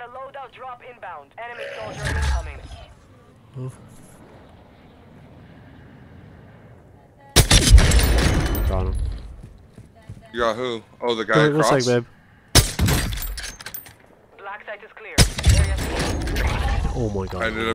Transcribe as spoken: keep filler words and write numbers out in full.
a loadout drop inbound. Enemy soldier incoming. Move. Got him. You got who? Oh, the guy Wait, one across? sec, babe. Black site is clear. Area. Oh my god. I ended up